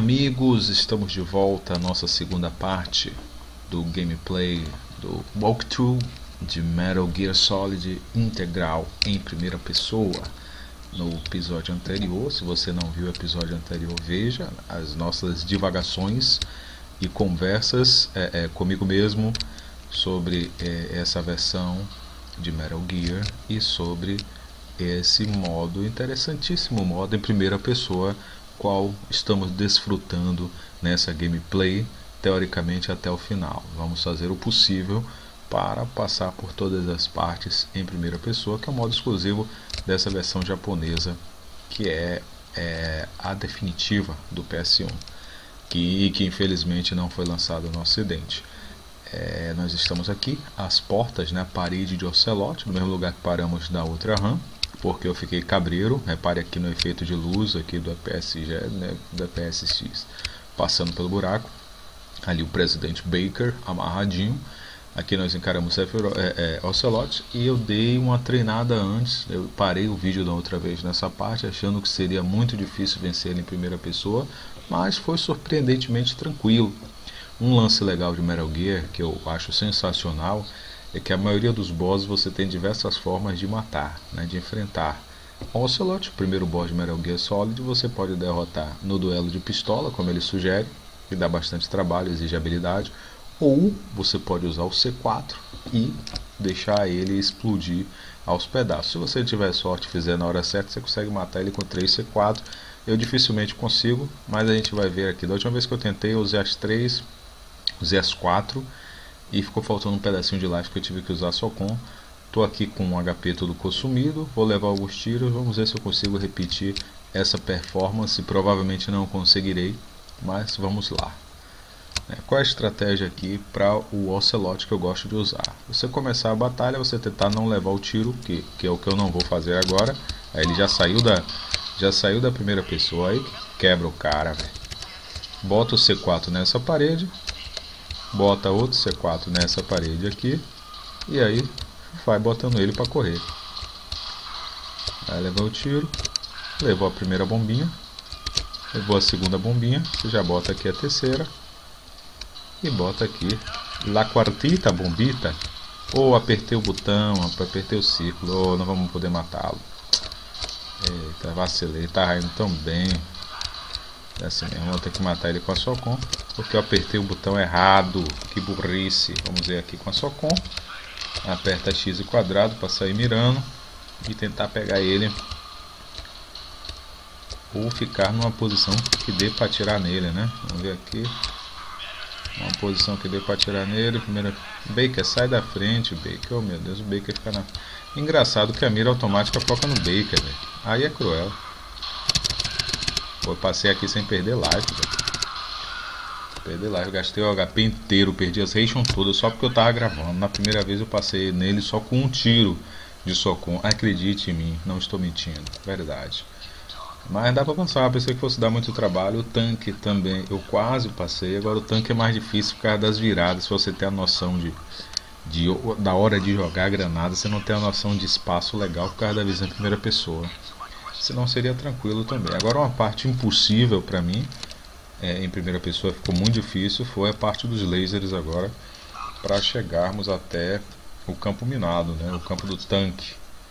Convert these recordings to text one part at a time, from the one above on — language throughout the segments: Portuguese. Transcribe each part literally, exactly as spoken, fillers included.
amigos, estamos de volta à nossa segunda parte do gameplay do walkthrough de Metal Gear Solid integral em primeira pessoa. No episódio anterior, se você não viu o episódio anterior, veja as nossas divagações e conversas é, é, comigo mesmo sobre é, essa versão de Metal Gear e sobre esse modo, interessantíssimo modo em primeira pessoa, qual estamos desfrutando nessa gameplay, teoricamente até o final. Vamos fazer o possível para passar por todas as partes em primeira pessoa, que é o modo exclusivo dessa versão japonesa, que é, é a definitiva do P S um, que, que infelizmente não foi lançado no ocidente. É, nós estamos aqui às portas, né, parede de Ocelot, no mesmo lugar que paramos na outra RAM, porque eu fiquei cabreiro. Repare aqui no efeito de luz aqui do A P S G, né, do A P S X, passando pelo buraco. Ali o presidente Baker amarradinho. Aqui nós encaramos é, é, Ocelot, e eu dei uma treinada antes. Eu parei o vídeo da outra vez nessa parte, achando que seria muito difícil vencer ele em primeira pessoa, mas foi surpreendentemente tranquilo. Um lance legal de Metal Gear, que eu acho sensacional, é que a maioria dos bosses você tem diversas formas de matar, né, de enfrentar. Ocelot, o primeiro boss de Metal Gear Solid, você pode derrotar no duelo de pistola, como ele sugere, que dá bastante trabalho, exige habilidade, ou você pode usar o C quatro e deixar ele explodir aos pedaços. Se você tiver sorte e fizer na hora certa, você consegue matar ele com três C quatro. Eu dificilmente consigo, mas a gente vai ver aqui. Da última vez que eu tentei, eu usei as três, usei as quatro, e ficou faltando um pedacinho de life que eu tive que usar só com. Estou aqui com um H P todo consumido, vou levar alguns tiros, vamos ver se eu consigo repetir essa performance. Provavelmente não conseguirei, mas vamos lá. Qual é a estratégia aqui para o Ocelot que eu gosto de usar? Você começar a batalha, você tentar não levar o tiro, que, que é o que eu não vou fazer agora. Aí ele já saiu da, já saiu da primeira pessoa, aí quebra o cara, véio. Bota o C quatro nessa parede, bota outro C quatro nessa parede aqui, e aí vai botando ele para correr. Aí levou o tiro, levou a primeira bombinha, levou a segunda bombinha, você já bota aqui a terceira, e bota aqui La Quartita Bombita. Ou oh, apertei o botão, apertei o círculo, oh, não vamos poder matá-lo. Eita, vacilei, tá indo tão bem. É assim mesmo, vou ter que matar ele com a Socom, porque eu apertei o botão errado. Que burrice. Vamos ver aqui com a Socom. Aperta X e quadrado para sair mirando e tentar pegar ele, ou ficar numa posição que dê para atirar nele, né? Vamos ver aqui. Uma posição que dê para atirar nele. Primeiro, Baker, sai da frente, Baker. Oh meu Deus, o Baker fica na... Engraçado que a mira automática foca no Baker, velho. Aí é cruel. Pô, eu passei aqui sem perder life, velho. Perder life, gastei o H P inteiro, perdi as ration todas só porque eu tava gravando. Na primeira vez eu passei nele só com um tiro de socom. Acredite em mim, não estou mentindo, verdade. Mas dá pra passar, pensei que fosse dar muito trabalho. O tanque também, eu quase passei. Agora o tanque é mais difícil por causa das viradas. Se você tem a noção de, de da hora de jogar a granada, você não tem a noção de espaço legal por causa da visão em primeira pessoa. Senão seria tranquilo também. Agora uma parte impossível pra mim, é, em primeira pessoa ficou muito difícil, foi a parte dos lasers agora, para chegarmos até o campo minado, né, o campo do tanque.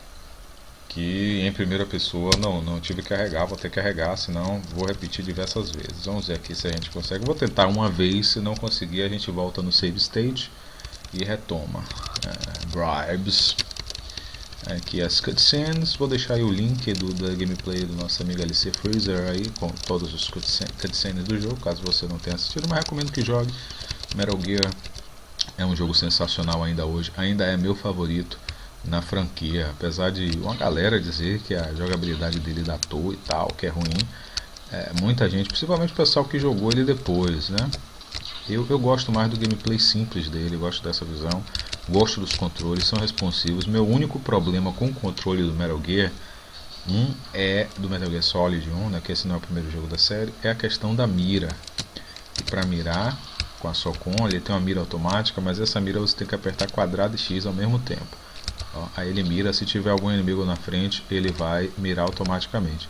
Que em primeira pessoa não, não tive que carregar, vou ter que carregar, senão vou repetir diversas vezes. Vamos ver aqui se a gente consegue. Vou tentar uma vez, se não conseguir a gente volta no save state e retoma. É, bribes. Aqui as cutscenes, vou deixar aí o link do, da gameplay do nosso amigo L C Freezer aí, com todos os cutscenes do jogo, caso você não tenha assistido, mas recomendo que jogue. Metal Gear é um jogo sensacional ainda hoje, ainda é meu favorito na franquia, apesar de uma galera dizer que a jogabilidade dele dá toa e tal, que é ruim. É, muita gente, principalmente o pessoal que jogou ele depois, né? Eu, eu gosto mais do gameplay simples dele, gosto dessa visão, gosto dos controles, são responsivos. Meu único problema com o controle do Metal Gear um é do Metal Gear Solid um, né, que esse não é o primeiro jogo da série, é a questão da mira. E para mirar com a Socom, ele tem uma mira automática, mas essa mira você tem que apertar quadrado e X ao mesmo tempo. Ó, aí ele mira, se tiver algum inimigo na frente, ele vai mirar automaticamente.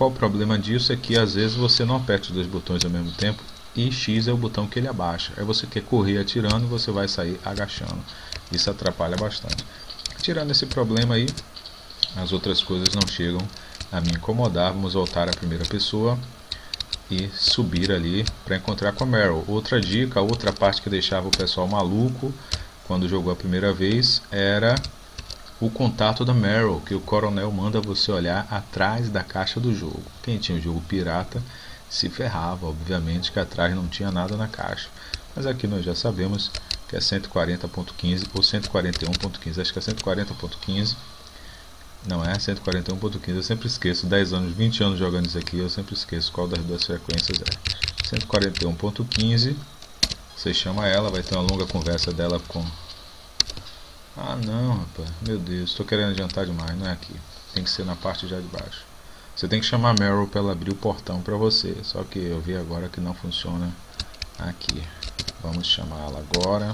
Qual o problema disso? É que às vezes você não aperta os dois botões ao mesmo tempo e X é o botão que ele abaixa. Aí você quer correr atirando e você vai sair agachando. Isso atrapalha bastante. Tirando esse problema aí, as outras coisas não chegam a me incomodar. Vamos voltar à primeira pessoa e subir ali para encontrar com a Meryl. Outra dica, outra parte que deixava o pessoal maluco quando jogou a primeira vez era o contato da Meryl, que o coronel manda você olhar atrás da caixa do jogo. Quem tinha o jogo pirata se ferrava, obviamente que atrás não tinha nada na caixa. Mas aqui nós já sabemos que é cento e quarenta ponto quinze ou cento e quarenta e um ponto quinze. Acho que é cento e quarenta ponto quinze. Não é cento e quarenta e um ponto quinze, eu sempre esqueço. dez anos, vinte anos jogando isso aqui, eu sempre esqueço qual das duas frequências é. cento e quarenta e um ponto quinze. Você chama ela, vai ter uma longa conversa dela com... Ah não, rapaz, meu Deus, estou querendo adiantar demais, não é aqui. Tem que ser na parte já de baixo. Você tem que chamar a Meryl para ela abrir o portão para você. Só que eu vi agora que não funciona aqui. Vamos chamá-la agora.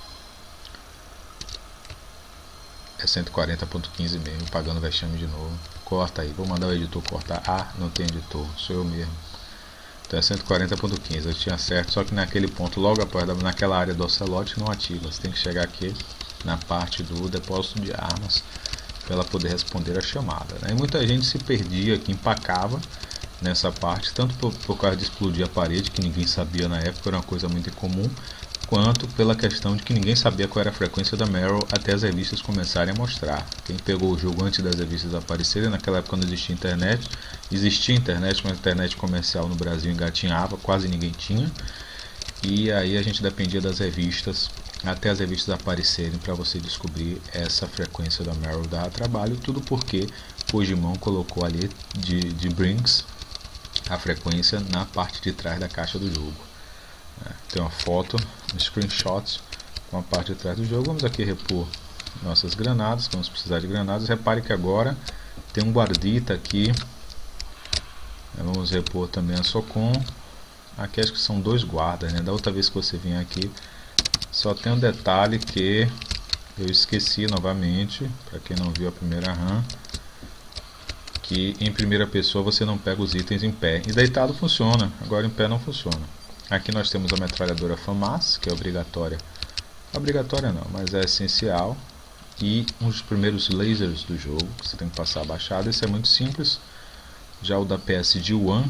É cento e quarenta ponto quinze mesmo, pagando vexame de novo. Corta aí, vou mandar o editor cortar. Ah, não tem editor, sou eu mesmo. Então é cento e quarenta ponto quinze, eu tinha certo, só que naquele ponto, logo após, naquela área do ocelote, não ativa. Você tem que chegar aqui na parte do depósito de armas para ela poder responder a chamada, né? E muita gente se perdia aqui, empacava nessa parte, tanto por, por causa de explodir a parede, que ninguém sabia na época, era uma coisa muito incomum, quanto pela questão de que ninguém sabia qual era a frequência da Meryl até as revistas começarem a mostrar. Quem pegou o jogo antes das revistas aparecerem, naquela época não existia internet, existia internet, mas a internet comercial no Brasil engatinhava, quase ninguém tinha, e aí a gente dependia das revistas até as revistas aparecerem para você descobrir essa frequência da Meryl. Dá trabalho, tudo porque o Gimão colocou ali de, de Brinks a frequência na parte de trás da caixa do jogo. É, tem uma foto, um screenshot com a parte de trás do jogo. Vamos aqui repor nossas granadas, vamos precisar de granadas. Repare que agora tem um guardita aqui. Vamos repor também a Socom. Aqui acho que são dois guardas, né? Da outra vez que você vinha aqui, só tem um detalhe que eu esqueci novamente, para quem não viu a primeira run, que em primeira pessoa você não pega os itens em pé. E deitado funciona, agora em pé não funciona. Aqui nós temos a metralhadora FAMAS, que é obrigatória. Obrigatória não, mas é essencial. E um dos primeiros lasers do jogo, que você tem que passar abaixado. Esse é muito simples. Já o da P S D um,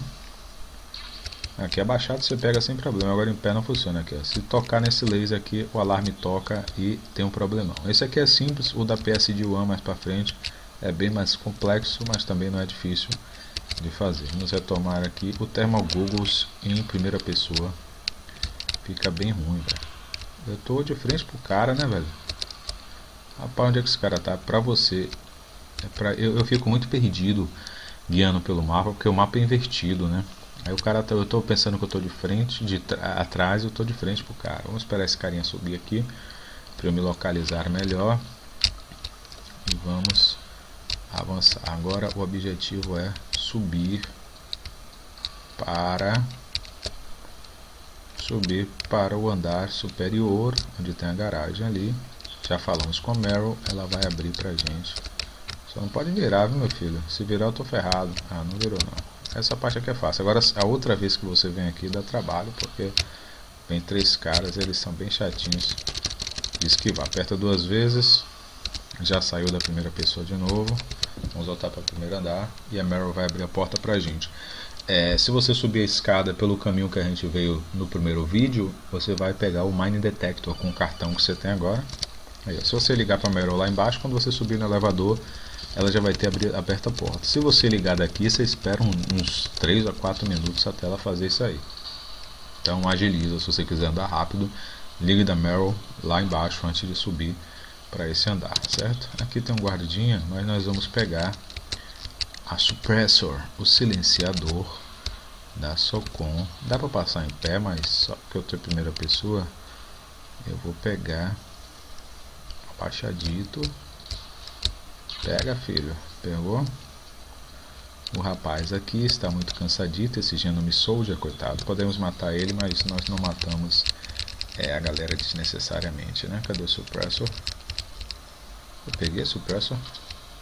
aqui abaixado você pega sem problema, agora em pé não funciona aqui, ó. Se tocar nesse laser aqui, o alarme toca e tem um problemão. Esse aqui é simples, o da P S D um mais para frente é bem mais complexo, mas também não é difícil de fazer. Vamos retomar aqui o Thermal Goggles em primeira pessoa. Fica bem ruim, velho. Eu tô de frente pro cara, né, velho? Rapaz, onde é que esse cara tá? Pra você, é pra... eu, eu fico muito perdido guiando pelo mapa, porque o mapa é invertido, né? Aí o cara tá, eu tô pensando que eu tô de frente, de atrás eu tô de frente pro cara. Vamos esperar esse carinha subir aqui para eu me localizar melhor. E vamos avançar. Agora o objetivo é subir para subir para o andar superior, onde tem a garagem ali. Já falamos com a Meryl, ela vai abrir pra gente. Só não pode virar, viu, meu filho? Se virar eu tô ferrado. Ah, não virou não. Essa parte aqui é fácil. Agora a outra vez que você vem aqui dá trabalho, porque vem três caras, eles são bem chatinhos de esquivar. Aperta duas vezes, já saiu da primeira pessoa de novo. Vamos voltar para o primeiro andar e a Meryl vai abrir a porta pra gente. É, se você subir a escada pelo caminho que a gente veio no primeiro vídeo, você vai pegar o Mine Detector com o cartão que você tem agora. Aí, se você ligar para a Meryl lá embaixo, quando você subir no elevador, ela já vai ter aberto a porta. Se você ligar daqui, você espera uns três a quatro minutos até ela fazer isso aí. Então agiliza, se você quiser andar rápido, ligue da Meryl lá embaixo antes de subir para esse andar, certo? Aqui tem um guardinha, mas nós vamos pegar a Suppressor, o silenciador da Socom. Dá para passar em pé, mas só porque eu tô em primeira pessoa, eu vou pegar abaixadito. Pega, filho. Pegou? O rapaz aqui está muito cansadito, esse Genome Soldier, coitado. Podemos matar ele, mas nós não matamos é, a galera desnecessariamente, né? Cadê o Suppressor? Eu peguei o Suppressor?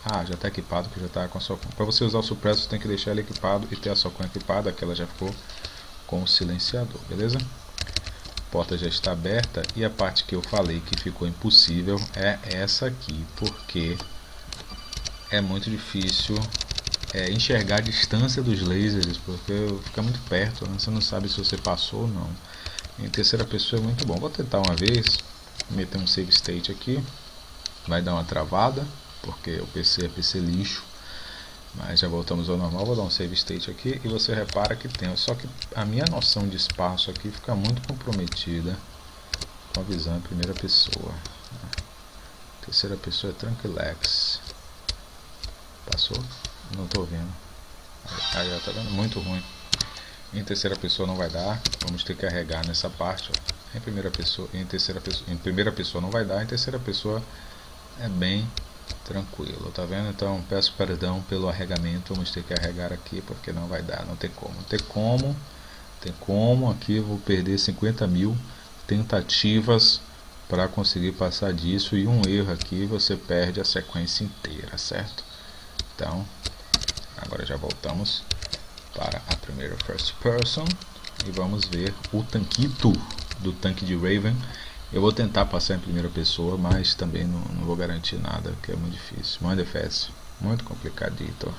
Ah, já está equipado, que já está com a Socon. Para você usar o Suppressor, você tem que deixar ele equipado e ter a Socon equipada, que ela já ficou com o silenciador, beleza? A porta já está aberta e a parte que eu falei que ficou impossível é essa aqui, porque é muito difícil é, enxergar a distância dos lasers, porque fica muito perto, né? Você não sabe se você passou ou não. Em terceira pessoa é muito bom. Vou tentar uma vez, meter um save state aqui, vai dar uma travada, porque o P C é P C lixo, mas já voltamos ao normal. Vou dar um save state aqui e você repara que tem, só que a minha noção de espaço aqui fica muito comprometida com a visão em primeira pessoa. Terceira pessoa é tranquilex. Passou? Não estou vendo. Aí, aí tá vendo? Muito ruim. Em terceira pessoa não vai dar. Vamos ter que carregar nessa parte. Ó. Em primeira pessoa, em terceira pessoa, em primeira pessoa não vai dar. Em terceira pessoa é bem tranquilo, tá vendo? Então peço perdão pelo arregamento. Vamos ter que carregar aqui porque não vai dar. Não tem como. Não tem como. Tem como. Aqui eu vou perder cinquenta mil tentativas para conseguir passar disso. E um erro aqui você perde a sequência inteira, certo? Então, agora já voltamos para a primeira first person e vamos ver o tanquito do tanque de Raven. Eu vou tentar passar em primeira pessoa, mas também não, não vou garantir nada, porque é muito difícil, muito difícil, muito complicadito.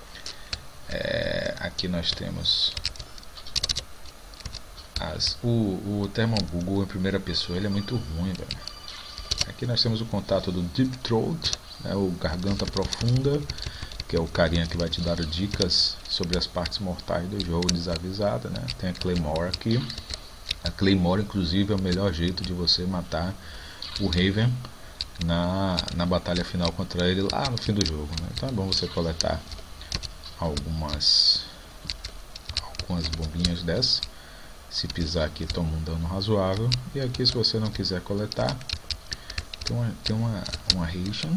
É, aqui nós temos as, o, o Thermal Google em primeira pessoa, ele é muito ruim, velho. Aqui nós temos o contato do Deep Throat, né, o Garganta Profunda, que é o carinha que vai te dar dicas sobre as partes mortais do jogo desavisada, né? Tem a Claymore aqui. A Claymore, inclusive, é o melhor jeito de você matar o Raven na, na batalha final contra ele lá no fim do jogo, né? Então é bom você coletar algumas, algumas bombinhas dessas. Se pisar aqui, toma um dano razoável. E aqui, se você não quiser coletar, tem uma, tem uma, uma Ration.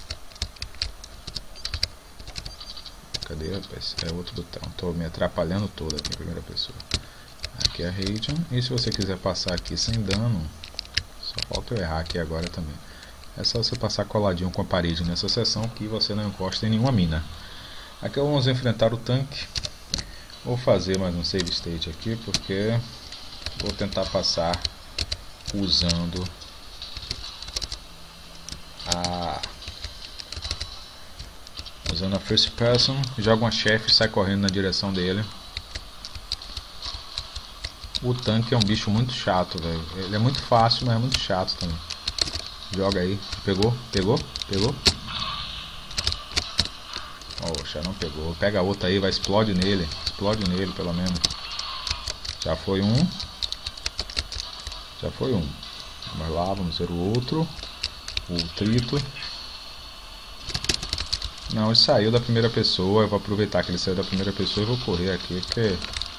Cadê, rapaz? É outro botão. Estou me atrapalhando todo aqui em primeira pessoa. Aqui é a Radiant. E se você quiser passar aqui sem dano, só falta eu errar aqui agora também. É só você passar coladinho com a parede nessa seção que você não encosta em nenhuma mina. Aqui vamos enfrentar o tanque. Vou fazer mais um save state aqui porque vou tentar passar usando a... Usando a first person, joga uma chefe e sai correndo na direção dele. O tanque é um bicho muito chato, velho. Ele é muito fácil, mas é muito chato também. Joga aí. Pegou? Pegou? Pegou? Poxa, não pegou. Pega a outra aí, vai, explode nele. Explode nele, pelo menos. Já foi um. Já foi um. Vamos lá, vamos ver o outro. O triplo. Não, ele saiu da primeira pessoa. Eu vou aproveitar que ele saiu da primeira pessoa e vou correr aqui, porque...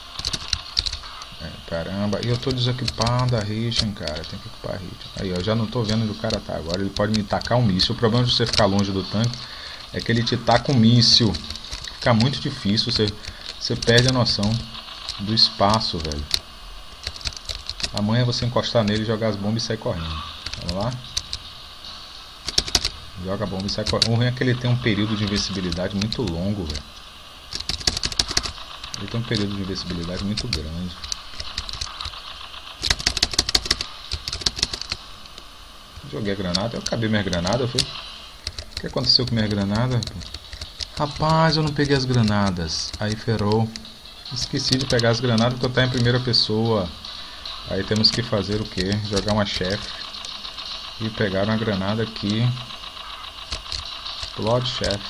É, caramba, e eu tô desequipando a Ration, cara. Tem que equipar a Ration. Aí, eu já não tô vendo onde o cara tá agora. Ele pode me tacar um míssil. O problema de você ficar longe do tanque é que ele te taca um míssil. Fica muito difícil. Você, você perde a noção do espaço, velho. Amanhã é você encostar nele, jogar as bombas e sair correndo. Vamos lá. Joga a bomba e sai correndo. O ruim é que ele tem um período de invencibilidade muito longo, velho. Ele tem um período de invencibilidade muito grande. Joguei a granada, eu acabei minha granada, foi? O que aconteceu com minha granada? Rapaz, eu não peguei as granadas. Aí ferrou. Esqueci de pegar as granadas porque eu tô em primeira pessoa. Aí temos que fazer o que? Jogar uma chefe. E pegar uma granada aqui. Explode, chefe.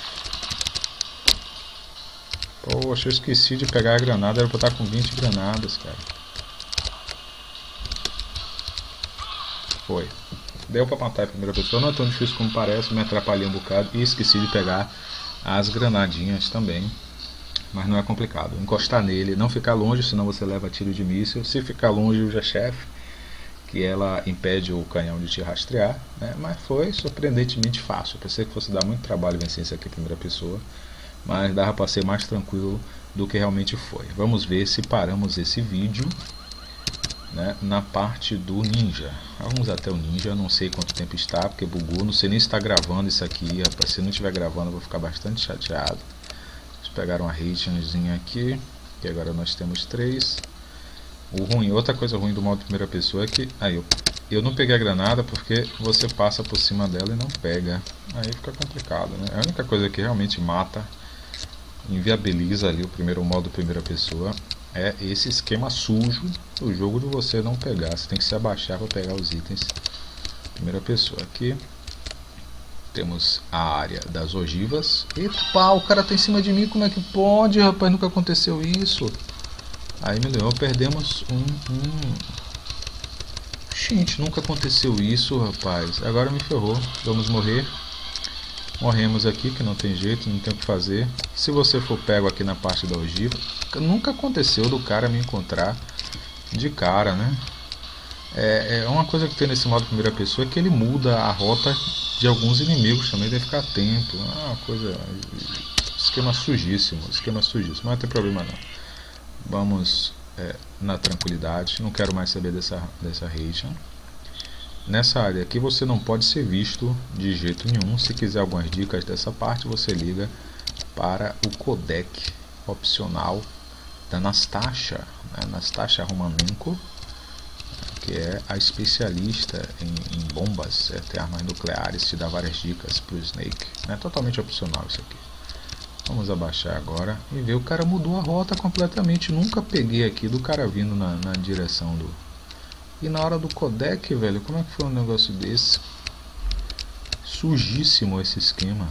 Poxa, eu esqueci de pegar a granada. Era pra estar com vinte granadas, cara. Foi. Deu pra matar a primeira pessoa. Não é tão difícil como parece. Me atrapalhei um bocado. E esqueci de pegar as granadinhas também. Mas não é complicado. Encostar nele, não ficar longe, senão você leva tiro de míssil. Se ficar longe, usa chefe, que ela impede o canhão de te rastrear, né? Mas foi surpreendentemente fácil. Eu pensei que fosse dar muito trabalho vencer isso aqui em primeira pessoa, mas dava para ser mais tranquilo do que realmente foi. Vamos ver se paramos esse vídeo né, na parte do ninja. Vamos até o ninja, não sei quanto tempo está, porque bugou, não sei nem se está gravando isso aqui, rapaz. Se não estiver gravando eu vou ficar bastante chateado. Vamos pegar uma ratingzinha aqui, que agora nós temos três. O ruim, outra coisa ruim do modo primeira pessoa é que, aí eu, eu não peguei a granada porque você passa por cima dela e não pega, aí fica complicado, né? A única coisa que realmente mata, inviabiliza ali o primeiro modo primeira pessoa, é esse esquema sujo do jogo de você não pegar. Você tem que se abaixar para pegar os itens. Primeira pessoa. Aqui temos a área das ogivas. Eita pau, o cara tá em cima de mim, como é que pode, rapaz? Nunca aconteceu isso. Aí me leu, perdemos um, um... Gente, nunca aconteceu isso, rapaz. Agora me ferrou, vamos morrer. Morremos aqui, que não tem jeito, não tem o que fazer. Se você for pego aqui na parte da ogiva, nunca aconteceu do cara me encontrar de cara, né? É, é uma coisa que tem nesse modo primeira pessoa é que ele muda a rota de alguns inimigos também, deve ficar atento. É uma coisa... esquema sujíssimo, esquema sujíssimo, mas não tem problema não. Vamos é, na tranquilidade, não quero mais saber dessa, dessa region. Nessa área aqui você não pode ser visto de jeito nenhum. Se quiser algumas dicas dessa parte, você liga para o codec opcional da Nastasha, né? Nastasha Romamenko, que é a especialista em, em bombas, é, tem armas nucleares, te dá várias dicas para o Snake. É totalmente opcional isso aqui. Vamos abaixar agora e ver, o cara mudou a rota completamente. Nunca peguei aqui do cara vindo na, na direção do... E na hora do codec, velho, como é que foi um negócio desse? Sujíssimo esse esquema.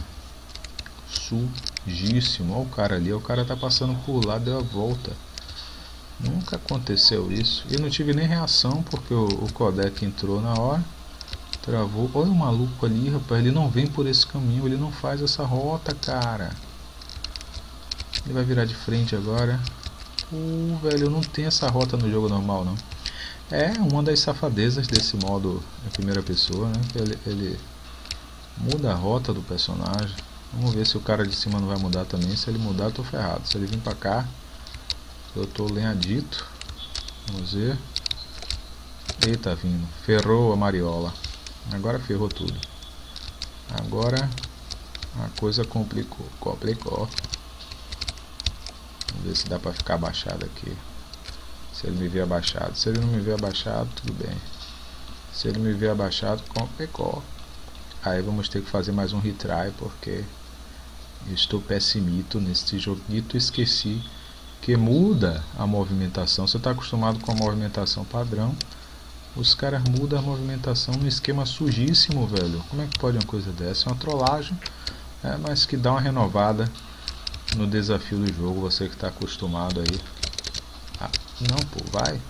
Sujíssimo. Olha o cara ali, o cara tá passando por lá, deu a volta. Nunca aconteceu isso. E não tive nem reação, porque o, o codec entrou na hora. Travou. Olha o maluco ali, rapaz, ele não vem por esse caminho, ele não faz essa rota, cara. Ele vai virar de frente agora. Uh, velho, não tem essa rota no jogo normal, não. É uma das safadezas desse modo em primeira pessoa, né? Ele, ele muda a rota do personagem. Vamos ver se o cara de cima não vai mudar também. Se ele mudar, eu tô ferrado. Se ele vir pra cá, eu tô lenhadito. Vamos ver. Eita, vindo. Ferrou a mariola. Agora ferrou tudo. Agora a coisa complicou. Complicou. Vamos ver se dá pra ficar abaixado aqui. Se ele me ver abaixado. Se ele não me ver abaixado, tudo bem. Se ele me ver abaixado, complicou. Aí vamos ter que fazer mais um retry, porque eu estou pessimito nesse joguito. Esqueci que muda a movimentação. Você está acostumado com a movimentação padrão. Os caras mudam a movimentação no esquema sujíssimo, velho. Como é que pode uma coisa dessa? É uma trollagem, é, mas que dá uma renovada no desafio do jogo. Você que está acostumado aí. Ah, não, pô, vai.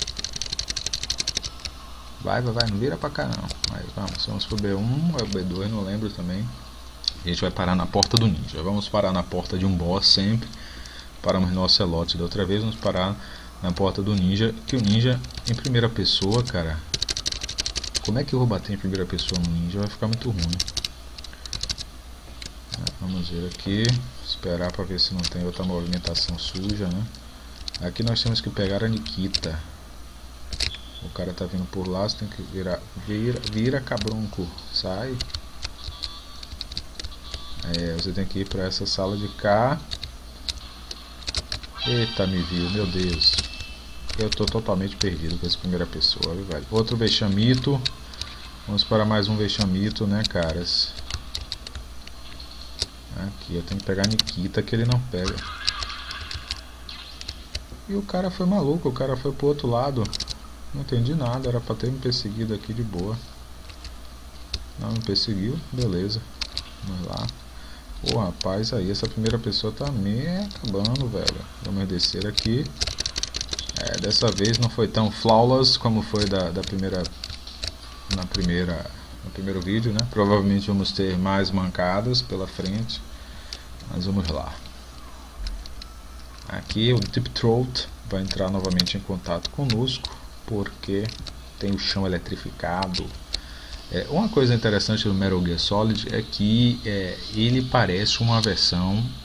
Vai, vai, vai, não vira pra cá não. Aí, vamos, vamos pro B um, ou B dois, não lembro também. A gente vai parar na porta do ninja. Vamos parar na porta de um boss sempre. Paramos no Ocelote da outra vez, vamos parar na porta do ninja. Que o ninja em primeira pessoa, cara. Como é que eu vou bater em primeira pessoa no ninja? Vai ficar muito ruim. Vamos ver aqui. Esperar pra ver se não tem outra movimentação suja, né? Aqui nós temos que pegar a Nikita. O cara tá vindo por lá, você tem que virar. Vira, vira cabronco. Sai. É, você tem que ir pra essa sala de cá. Eita, me viu, meu Deus. Eu tô totalmente perdido com essa primeira pessoa, viu, velho? Outro vexamito. Vamos para mais um vexamito, né, caras? Aqui, eu tenho que pegar a Nikita, que ele não pega. E o cara foi maluco, o cara foi pro outro lado. Não entendi nada, era pra ter me perseguido aqui de boa. Não me perseguiu, beleza. Vamos lá. Pô, rapaz, aí essa primeira pessoa tá me acabando, velho. Vamos descer aqui. É, dessa vez não foi tão flawless como foi da, da primeira, na primeira, no primeiro vídeo, né? Provavelmente vamos ter mais mancadas pela frente. Mas vamos lá. Aqui o Deep Throat vai entrar novamente em contato conosco, porque tem o chão eletrificado. É, uma coisa interessante do Metal Gear Solid é que é, ele parece uma versão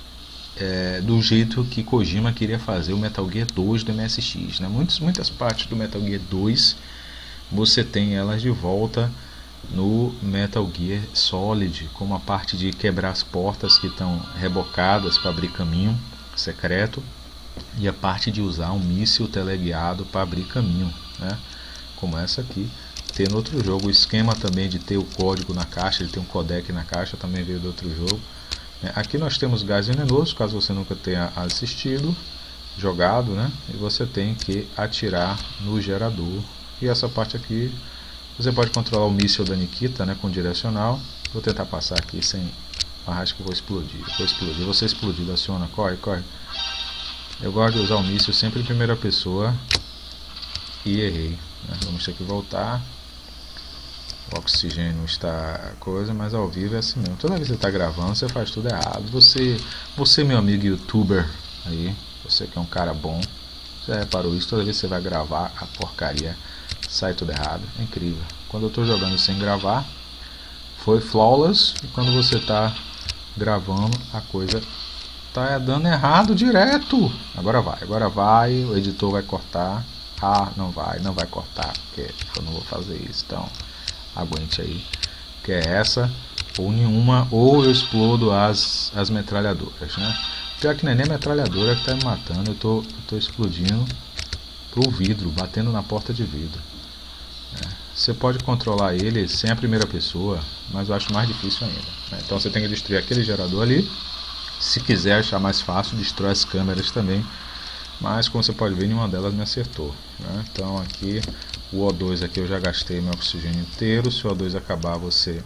é, do jeito que Kojima queria fazer o Metal Gear dois do M S X, né? Muitas, muitas partes do Metal Gear dois você tem elas de volta no Metal Gear Solid, como a parte de quebrar as portas que estão rebocadas para abrir caminho secreto, e a parte de usar um míssil teleguiado para abrir caminho, né? Como essa aqui. Tem no outro jogo o esquema também de ter o código na caixa, ele tem um codec na caixa, também veio do outro jogo. Aqui nós temos gás venenoso, caso você nunca tenha assistido, jogado, né? E você tem que atirar no gerador. E essa parte aqui, você pode controlar o míssil da Nikita, né, com direcional. Vou tentar passar aqui sem... Acho que vou explodir. Vou explodir. Você explodido, aciona, corre, corre. Eu gosto de usar o míssil sempre em primeira pessoa. E errei, né? Vamos ter que voltar. O oxigênio está coisa, mas ao vivo é assim mesmo. Toda vez que você está gravando, você faz tudo errado. Você, você meu amigo youtuber aí, você que é um cara bom, já reparou isso? Toda vez que você vai gravar, a porcaria sai tudo errado. É incrível. Quando eu estou jogando sem gravar, foi flawless. E quando você está gravando, a coisa tá dando errado direto. Agora vai, agora vai. O editor vai cortar. Ah, não vai, não vai cortar, porque eu não vou fazer isso. Então aguente aí, que é essa ou nenhuma, ou eu explodo as, as metralhadoras, né? Pior que não é nem a metralhadora que tá me matando, eu tô, eu tô explodindo pro vidro, batendo na porta de vidro, né? Você pode controlar ele sem a primeira pessoa, mas eu acho mais difícil ainda, né? Então você tem que destruir aquele gerador ali. Se quiser achar mais fácil, destrói as câmeras também, mas como você pode ver, nenhuma delas me acertou, né? Então aqui o O dois aqui eu já gastei meu oxigênio inteiro. Se o O dois acabar, você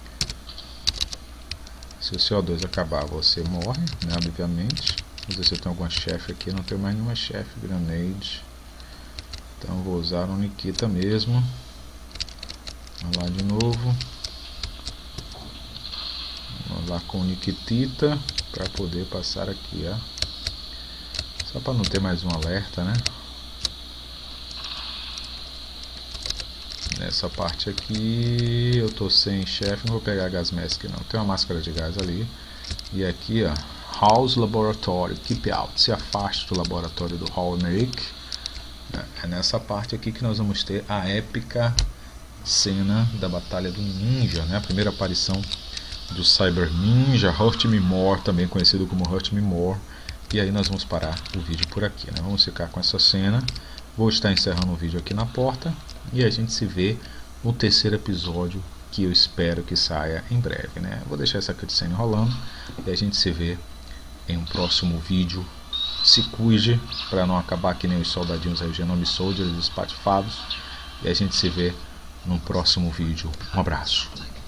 se o C O dois acabar, você morre, né? Obviamente. Vamos ver se eu tenho alguma chefe aqui. Não tenho mais nenhuma chefe. Grenade. Então vou usar um Nikita mesmo. Vamos lá de novo. Vamos lá com o Nikitita para poder passar aqui, ó. Só para não ter mais um alerta, né? Nessa parte aqui eu tô sem chefe, não vou pegar gás mask não. Tem uma máscara de gás ali. E aqui, ó, House Laboratory, keep out, se afaste do laboratório do Hall Emmerich. É nessa parte aqui que nós vamos ter a épica cena da batalha do ninja, né? A primeira aparição do Cyber Ninja, Hurt Me More, também conhecido como Hurt Me More. E aí nós vamos parar o vídeo por aqui, né? Vamos ficar com essa cena. Vou estar encerrando o vídeo aqui na porta. E a gente se vê no terceiro episódio, que eu espero que saia em breve, né? Vou deixar essa cutscene rolando. E a gente se vê em um próximo vídeo. Se cuide para não acabar que nem os soldadinhos aí, Genome Soldiers espatifados. E a gente se vê no próximo vídeo. Um abraço.